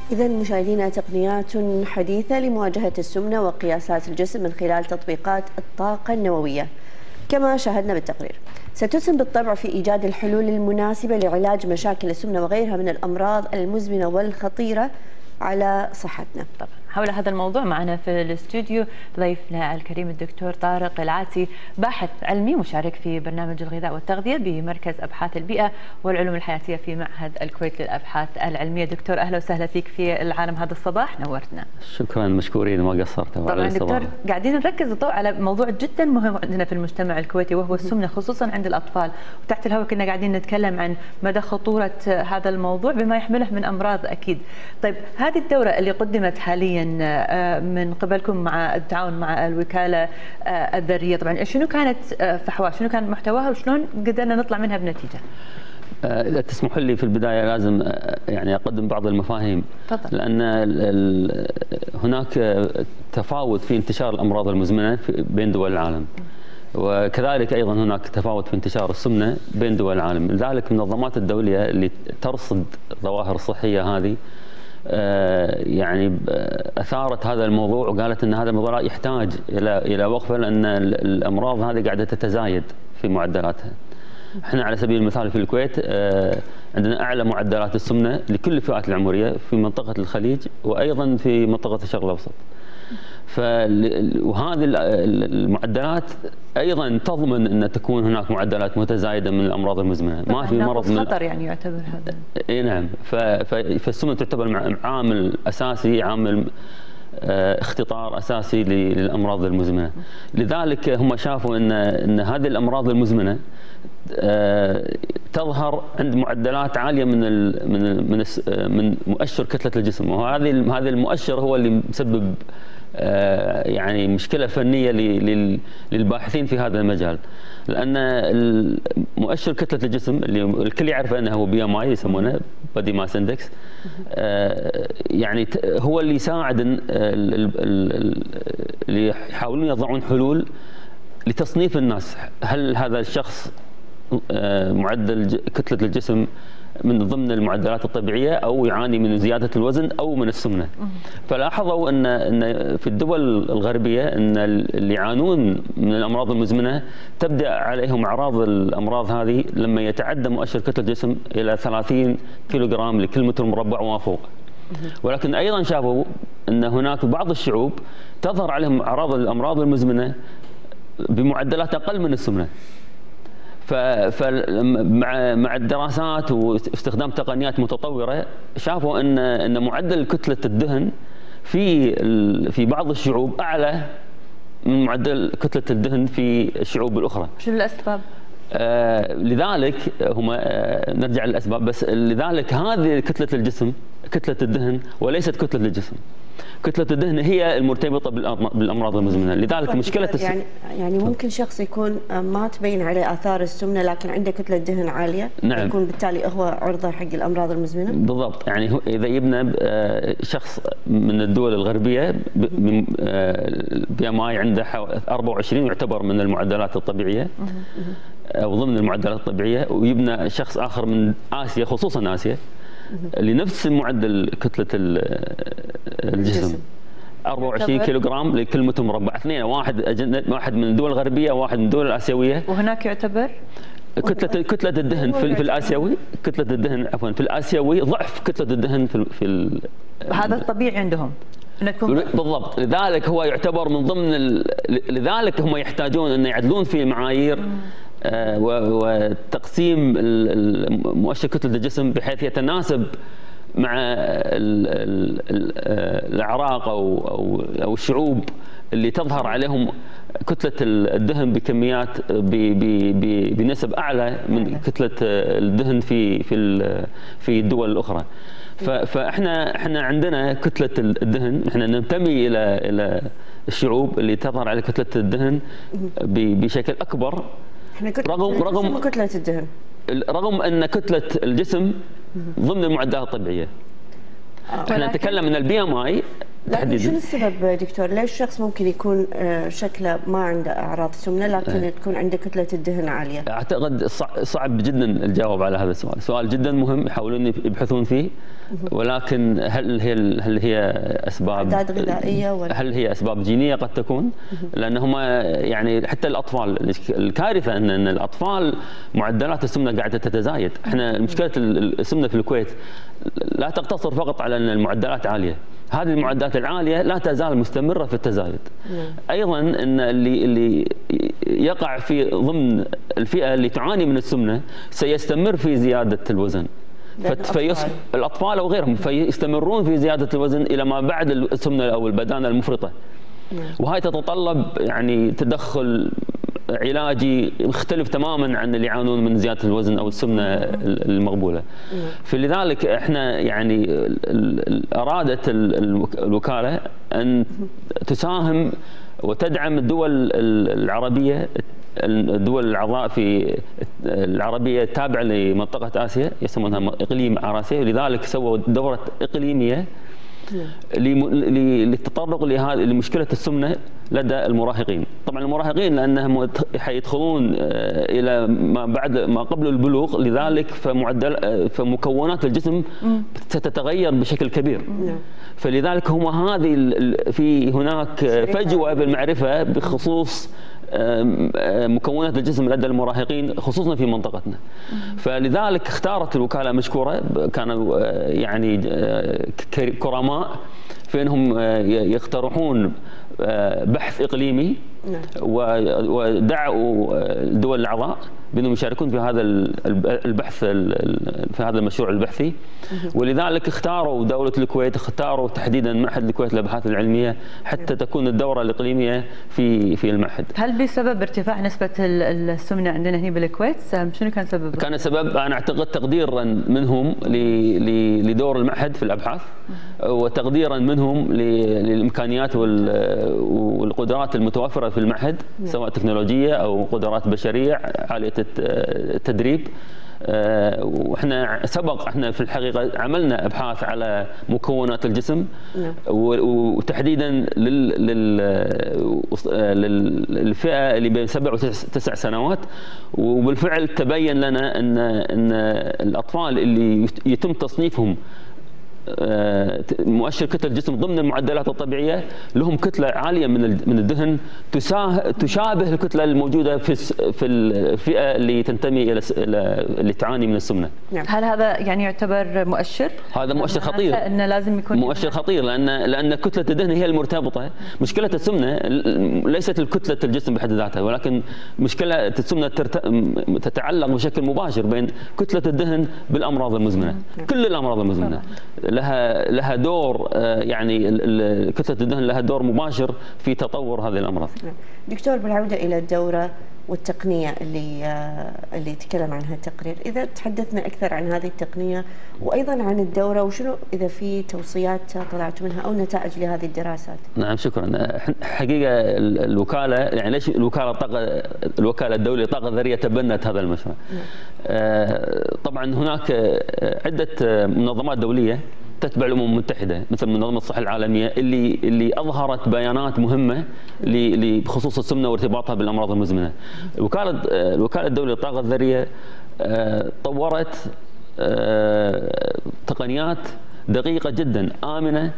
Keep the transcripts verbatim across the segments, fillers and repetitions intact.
إذا مشاهدينا تقنيات حديثة لمواجهة السمنة وقياسات الجسم من خلال تطبيقات الطاقة النووية. كما شاهدنا بالتقرير ستسهم بالطبع في إيجاد الحلول المناسبة لعلاج مشاكل السمنة وغيرها من الأمراض المزمنة والخطيرة على صحتنا. طبعا حول هذا الموضوع معنا في الاستوديو ضيفنا الكريم الدكتور طارق العاتي، باحث علمي مشارك في برنامج الغذاء والتغذية بمركز أبحاث البيئة والعلوم الحياتية في معهد الكويت للأبحاث العلمية. دكتور أهلا وسهلا فيك في العالم هذا الصباح، نورتنا. شكرا، مشكورين، ما قصرتوا. طبعا دكتور قاعدين نركز الضوء على موضوع جدا مهم عندنا في المجتمع الكويتي وهو السمنة خصوصا عند الأطفال، وتحت الهواء كنا قاعدين نتكلم عن مدى خطورة هذا الموضوع بما يحمله من أمراض أكيد. طيب هذه الدورة اللي قدمت حاليا من قبلكم مع التعاون مع الوكالة الذرية، طبعا شنو كانت فحواها، شنو كان محتواها وشلون قدرنا نطلع منها بنتيجة؟ إذا تسمحوا لي في البداية لازم يعني أقدم بعض المفاهيم. تفضل. لأن هناك تفاوت في انتشار الأمراض المزمنة بين دول العالم، وكذلك أيضا هناك تفاوت في انتشار السمنة بين دول العالم. لذلك المنظمات الدولية اللي ترصد الظواهر الصحية هذه يعني اثارت هذا الموضوع وقالت ان هذا الموضوع يحتاج الى الى وقفه، لان الامراض هذه قاعده تتزايد في معدلاتها. احنا على سبيل المثال في الكويت عندنا اعلى معدلات السمنه لكل الفئات العمريه في منطقه الخليج وايضا في منطقه الشرق الاوسط. ف وهذه المعدلات ايضا تضمن ان تكون هناك معدلات متزايده من الامراض المزمنه. ما في مرض من خطر يعني يعتبر هذا. اي نعم. فالسمنه تعتبر عامل اساسي، عامل اختطار اساسي للامراض المزمنه. لذلك هم شافوا ان ان هذه الامراض المزمنه تظهر عند معدلات عاليه من ال من ال من من مؤشر كتله الجسم، وهذه هذا المؤشر هو اللي مسبب يعني مشكله فنيه للباحثين في هذا المجال. لان مؤشر كتله الجسم اللي الكل يعرفه انه هو بي ام اي يسمونه بودي ماس اندكس، يعني هو اللي يساعد اللي يحاولون يضعون حلول لتصنيف الناس، هل هذا الشخص معدل كتله الجسم من ضمن المعدلات الطبيعيه او يعاني من زياده الوزن او من السمنه. فلاحظوا ان ان في الدول الغربيه ان اللي يعانون من الامراض المزمنه تبدا عليهم اعراض الامراض هذه لما يتعدى مؤشر كتله الجسم الى ثلاثين كيلوغرام لكل متر مربع وما فوق. ولكن ايضا شافوا ان هناك بعض الشعوب تظهر عليهم اعراض الامراض المزمنه بمعدلات اقل من السمنه. فمع مع الدراسات واستخدام تقنيات متطوره شافوا ان ان معدل كتله الدهن في في بعض الشعوب اعلى من معدل كتله الدهن في الشعوب الاخرى. شو الاسباب؟ آه لذلك هم آه نرجع للاسباب، بس لذلك هذه كتله الجسم كتله الدهن وليست كتله الجسم. كتلة الدهن هي المرتبطة بالأمراض المزمنة. لذلك مشكلة يعني يعني ممكن شخص يكون ما تبين عليه آثار السمنة لكن عنده كتلة دهن عالية، نعم، يكون بالتالي هو عرضة حق الأمراض المزمنة. بالضبط. يعني إذا جبنا شخص من الدول الغربية بي ام اي عنده أربعة وعشرين يعتبر من المعدلات الطبيعية أو ضمن المعدلات الطبيعية، ويبنى شخص آخر من آسيا خصوصا آسيا لنفس معدل كتلة الجسم أربعة وعشرين كيلوغرام لكل متر مربع، اثنين، واحد واحد من الدول الغربية وواحد من الدول الآسيوية. وهناك يعتبر كتلة كتلة الدهن في, في الآسيوي كتلة الدهن عفوا في الآسيوي ضعف كتلة الدهن في في هذا الطبيعي عندهم. بالضبط. لذلك هو يعتبر من ضمن ال... لذلك هم يحتاجون أن يعدلون في معايير وتقسيم مؤشر كتلة الجسم بحيث يتناسب مع الأعراق أو أو أو الشعوب اللي تظهر عليهم كتلة الدهن بكميات بنسب أعلى من كتلة الدهن في في في الدول الأخرى. فاحنا احنا عندنا كتلة الدهن، احنا ننتمي إلى إلى الشعوب اللي تظهر على كتلة الدهن بشكل أكبر. رغم رغم كتلة الدهن، رغم ان كتله الجسم ضمن المعدلات الطبيعيه. احنا نتكلم ان البي ام اي لكن شنو السبب دكتور؟ ليش الشخص ممكن يكون شكله ما عنده اعراض سمنه لكن أه. تكون عنده كتله الدهن عاليه؟ اعتقد صعب جدا الجواب على هذا السؤال، سؤال جدا مهم يحاولون يبحثون فيه، ولكن هل هي هل هي اسباب اعداد غذائيه ولا هل هي اسباب جينيه؟ قد تكون، لان هم يعني حتى الاطفال، الكارثه ان ان الاطفال معدلات السمنه قاعده تتزايد. احنا مشكله السمنه في الكويت لا تقتصر فقط على ان المعدلات عاليه، هذه المعدلات العاليه لا تزال مستمره في التزايد. ايضا ان اللي اللي يقع في ضمن الفئه اللي تعاني من السمنه سيستمر في زياده الوزن، فيص... الاطفال او غيرهم فيستمرون في زياده الوزن الى ما بعد السمنه او البدانه المفرطه. وهي تتطلب يعني تدخل علاجي مختلف تماما عن اللي يعانون من زياده الوزن او السمنه المقبوله. فلذلك احنا يعني ارادت الوكاله ان تساهم وتدعم الدول العربيه، الدول الأعضاء في العربية التابعة لمنطقة آسيا يسمونها إقليم عراسية، ولذلك سووا دورة إقليمية للتطرق لهذه لمشكلة السمنة لدى المراهقين. طبعا المراهقين لأنهم حيدخلون إلى ما بعد ما قبل البلوغ، لذلك فمعدل فمكونات الجسم ستتغير بشكل كبير. فلذلك هم هذه في هناك فجوة بالمعرفة بخصوص مكونات الجسم لدى المراهقين خصوصا في منطقتنا. فلذلك اختارت الوكالة مشكورة، كانوا يعني كرماء في انهم يقترحون بحث إقليمي، ودعوا الدول الأعضاء بأنهم يشاركون في هذا البحث في هذا المشروع البحثي. ولذلك اختاروا دولة الكويت، اختاروا تحديدا معهد الكويت للأبحاث العلمية حتى تكون الدورة الإقليمية في في المعهد. هل بسبب ارتفاع نسبة السمنة عندنا هنا بالكويت؟ شنو كان سبب؟ كان السبب أنا أعتقد تقديرا منهم لدور المعهد في الأبحاث، وتقديرا منهم للإمكانيات والقدرات المتوفرة في المعهد سواء تكنولوجية أو قدرات بشرية عالية التدريب. واحنا سبق احنا في الحقيقه عملنا ابحاث على مكونات الجسم وتحديدا للفئه اللي بين سبع وتسع سنوات، وبالفعل تبين لنا ان ان الاطفال اللي يتم تصنيفهم مؤشر كتله الجسم ضمن المعدلات الطبيعيه لهم كتله عاليه من من الدهن تشابه الكتله الموجوده في في الفئه اللي تنتمي الى اللي تعاني من السمنه. هل هذا يعني يعتبر مؤشر؟ هذا مؤشر خطير، انه لازم يكون مؤشر خطير، لان لان كتله الدهن هي المرتبطه. مشكله السمنه ليست الكتله الجسم بحد ذاتها، ولكن مشكله السمنه تتعلق بشكل مباشر بين كتله الدهن بالامراض المزمنه. كل الامراض المزمنه لها لها دور، يعني كتلة الدهن لها دور مباشر في تطور هذه الأمراض. دكتور، بالعودة إلى الدورة والتقنية اللي اللي تكلم عنها التقرير، إذا تحدثنا أكثر عن هذه التقنية وأيضا عن الدورة، وشنو إذا في توصيات طلعت منها أو نتائج لهذه الدراسات؟ نعم شكرا. حقيقة الوكالة يعني ليش الوكالة الطاقة الوكالة الدولية للطاقة الذرية تبنت هذا المشروع؟ طبعا هناك عدة منظمات دولية تتبع الامم المتحده مثل منظمه الصحه العالميه اللي اللي اظهرت بيانات مهمه بخصوص السمنه وارتباطها بالامراض المزمنه. الوكاله الوكاله الدوليه للطاقه الذريه طورت تقنيات دقيقه جدا امنه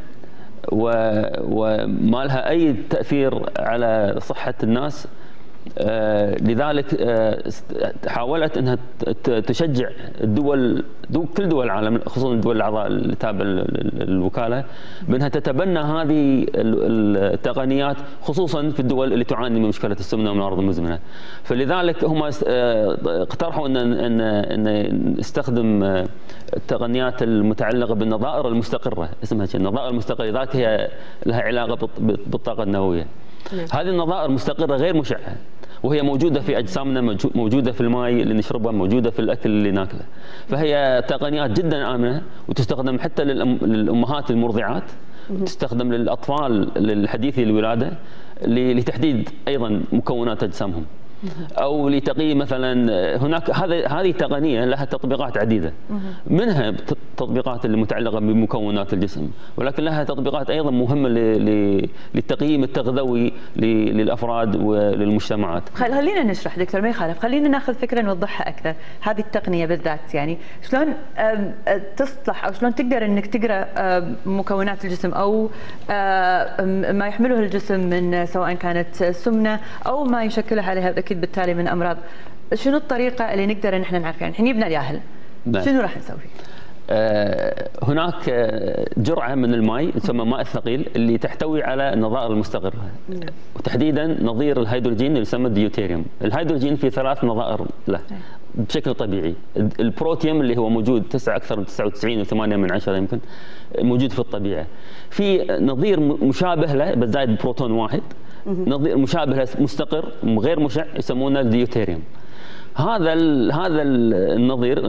وما لها اي تاثير على صحه الناس. آه لذلك آه حاولت انها تشجع الدول دول كل دول العالم خصوصا الدول الاعضاء اللي تابعه الوكاله بانها تتبنى هذه التقنيات خصوصا في الدول اللي تعاني من مشكله السمنه والامراض المزمنه. فلذلك هم آه اقترحوا ان ان ان نستخدم التقنيات المتعلقه بالنظائر المستقره، اسمها شيء النظائر المستقره، لذلك هي لها علاقه بالطاقه النوويه. هذه النظائر مستقرة غير مشعة، وهي موجودة في أجسامنا، موجودة في الماء اللي نشربه، موجودة في الأكل اللي ناكله. فهي تقنيات جدا آمنة وتستخدم حتى للأمهات المرضعات، تستخدم للأطفال الحديثي الولادة لتحديد أيضا مكونات أجسامهم. او لتقييم مثلا. هناك هذا هذه تقنيه لها تطبيقات عديده، منها التطبيقات المتعلقه بمكونات الجسم، ولكن لها تطبيقات ايضا مهمه للتقييم التغذوي للافراد وللمجتمعات. خلينا نشرح دكتور، ما يخالف، خلينا ناخذ فكره نوضحها اكثر. هذه التقنيه بالذات يعني شلون تصلح او شلون تقدر انك تقرا مكونات الجسم او ما يحمله الجسم من سواء كانت سمنه او ما يشكله عليها اكيد بالتالي من امراض. شنو الطريقه اللي نقدر ان احنا نعرف؟ يعني الحين يبنى الياهل، شنو راح نسوي؟ آه هناك جرعه من الماء تسمى ماء الثقيل اللي تحتوي على النظائر المستقره، وتحديدا نظير الهيدروجين اللي يسمى الديوتيريوم. الهيدروجين في ثلاث نظائر له بشكل طبيعي. البروتيوم اللي هو موجود تسعة اكثر من تسعة وتسعين وثمانية من عشرة يمكن موجود في الطبيعه. في نظير مشابه له بس زايد بروتون واحد، نظير مشابه له مستقر غير مشع يسمونه الديوتيريوم. هذا هذا النظير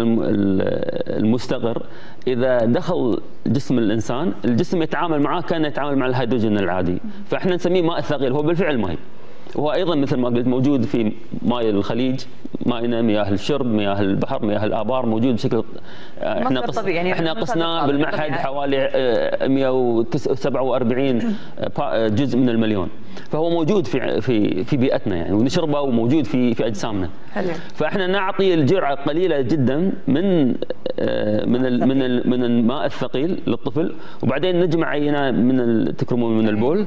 المستقر اذا دخل جسم الانسان، الجسم يتعامل معاه كانه يتعامل مع الهيدروجين العادي، فاحنا نسميه ماء ثقيل. هو بالفعل ماء، وهو ايضا مثل ما قلت موجود في ماء الخليج، ماء مياه الشرب، مياه البحر، مياه الابار، موجود بشكل احنا قص... يعني احنا قسناه بالمعهد حوالي مئة وسبعة وأربعين جزء من المليون، فهو موجود في في في بيئتنا يعني، ونشربه وموجود في في اجسامنا. حلو. فاحنا نعطي الجرعه قليله جدا من من ال من ال من الماء الثقيل للطفل، وبعدين نجمع عينه من تكرمون من البول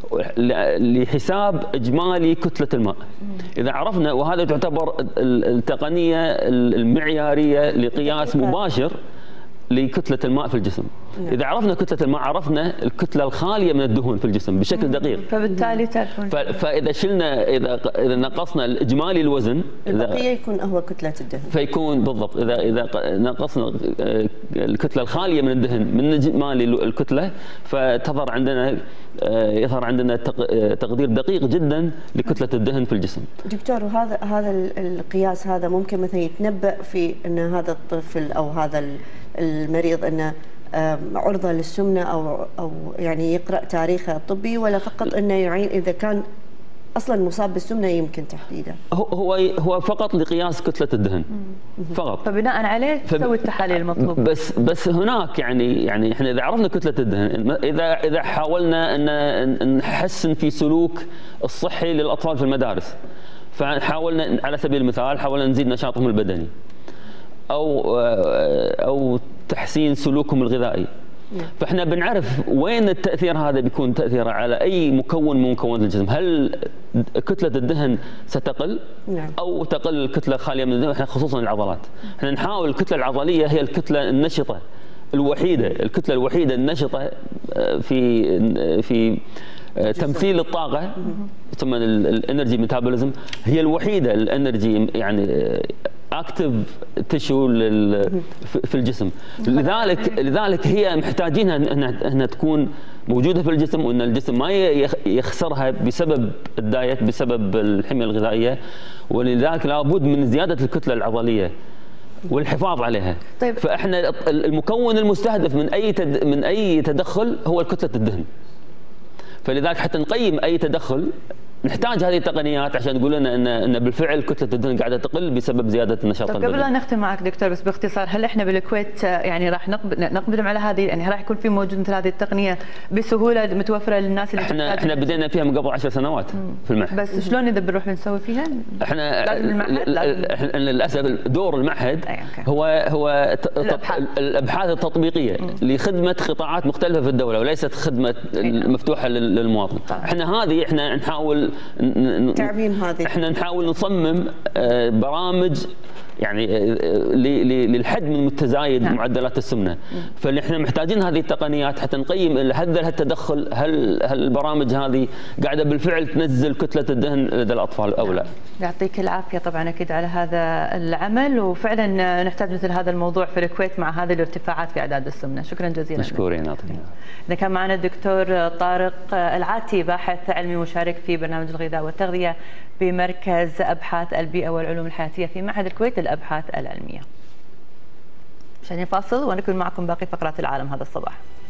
لحساب اجمالي كتله الماء. اذا عرفنا، وهذا تعتبر التقنيه المعياريه لقياس مباشر لكتله الماء في الجسم. اذا عرفنا كتله الماء عرفنا الكتله الخاليه من الدهون في الجسم بشكل دقيق، فبالتالي تعرفون. فاذا شلنا اذا اذا نقصنا الاجمالي الوزن، البقيه يكون هو كتله الدهن. فيكون بالضبط اذا اذا نقصنا الكتله الخاليه من الدهن من اجمالي الكتله، فتظهر عندنا يظهر عندنا تقدير دقيق جدا لكتله الدهن في الجسم. دكتور، وهذا هذا القياس هذا ممكن مثلا يتنبأ في ان هذا الطفل او هذا المريض انه عرضه للسمنه او او يعني يقرا تاريخه الطبي، ولا فقط انه يعين اذا كان اصلا مصاب بالسمنه يمكن تحديدا؟ هو هو فقط لقياس كتله الدهن فقط، فبناء عليه تسوي التحاليل المطلوبه. بس بس هناك يعني يعني احنا اذا عرفنا كتله الدهن، اذا اذا حاولنا ان نحسن في سلوك الصحي للاطفال في المدارس، فحاولنا على سبيل المثال حاولنا نزيد نشاطهم البدني او او تحسين سلوكهم الغذائي، فاحنا بنعرف وين التاثير هذا بيكون تاثيره على اي مكون من مكونات الجسم. هل كتله الدهن ستقل او تقل الكتله الخاليه من الدهن؟ احنا خصوصا العضلات، احنا نحاول الكتله العضليه هي الكتله النشطه الوحيده، الكتله الوحيده النشطه في في تمثيل الطاقه، تسمى الانرجي ميتابوليزم، هي الوحيده الانرجي يعني اكتف تشو في الجسم. لذلك لذلك هي محتاجينها انها تكون موجوده في الجسم، وان الجسم ما يخسرها بسبب الدايت، بسبب الحميه الغذائيه، ولذلك لابد من زياده الكتله العضليه والحفاظ عليها. طيب. فاحنا المكون المستهدف من اي من اي تدخل هو كتله الدهن، فلذلك حتى نقيم اي تدخل نحتاج هذه التقنيات عشان تقول لنا ان ان بالفعل كتله الدهن قاعده تقل بسبب زياده النشاط البدني. طيب قبل لا نختم معك دكتور بس باختصار، هل احنا بالكويت يعني راح نقدم على هذه، يعني راح يكون في موجود مثل هذه التقنيه بسهوله متوفره للناس اللي احنا احنا بدينا فيها من قبل عشر سنوات في المعهد. بس شلون اذا بنروح بنسوي فيها؟ احنا لازم المعهد لازم للاسف دور المعهد هو هو الابحاث, الأبحاث التطبيقيه مم. لخدمه قطاعات مختلفه في الدوله، وليست خدمه مفتوحه للمواطن. طبعا. احنا هذه احنا نحاول تعميم هذه، احنا نحاول نصمم برامج يعني للحد من متزايد نعم. معدلات السمنه، فنحن محتاجين هذه التقنيات حتى نقيم هل هالتدخل هل هل البرامج هذه قاعده بالفعل تنزل كتله الدهن لدى الاطفال او لا. يعطيك العافيه طبعا اكيد على هذا العمل، وفعلا نحتاج مثل هذا الموضوع في الكويت مع هذه الارتفاعات في اعداد السمنه. شكرا جزيلا. مشكورين. اعطينا. اذا كان معنا الدكتور طارق العاتي، باحث علمي مشارك في برنامج الغذاء والتغذيه بمركز ابحاث البيئه والعلوم الحياتيه في معهد الكويت للابحاث العلميه. عشان فاصل ونكون معكم باقي فقرات العالم هذا الصباح.